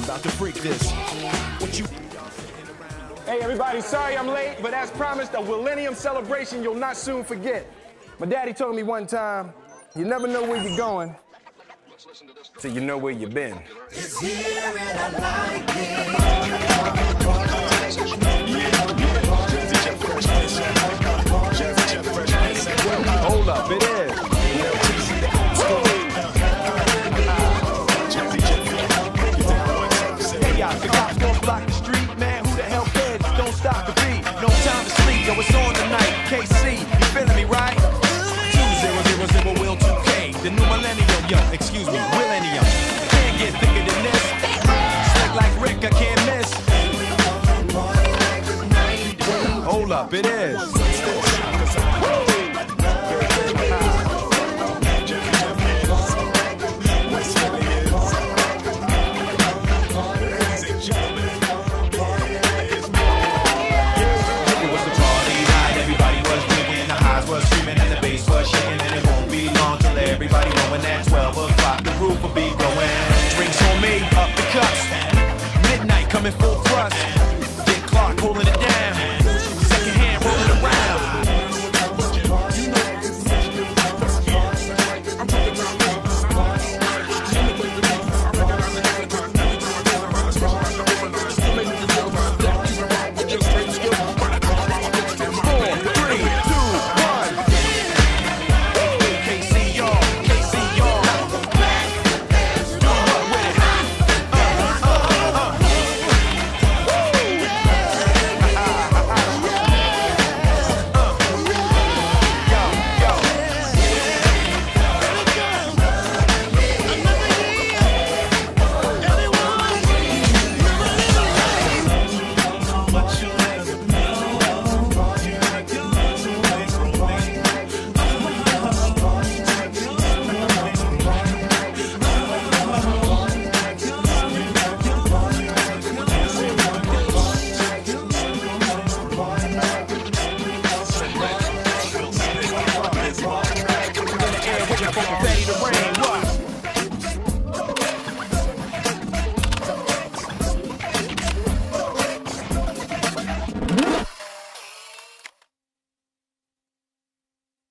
about to freak this. What you... Hey everybody, sorry I'm late, but as promised, a Millennium celebration you'll not soon forget. My daddy told me one time, you never know where you're going till you know where you've been. It's here and I like it. Hold up, it is. Hey y'all, the cops won't block the street, man. Who the hell cares? Don't stop the beat. No time to sleep, yo, it's on tonight. KC, you feeling me, right? 2000 Will 2K, the new millennium, yo, excuse me, millennium. Can't get thicker than this. Slick like Rick, I can't miss. Hold up, it is. Everybody knowing that 12 o'clock the roof will be going. Drinks on me, up the cups. Midnight coming full thrust.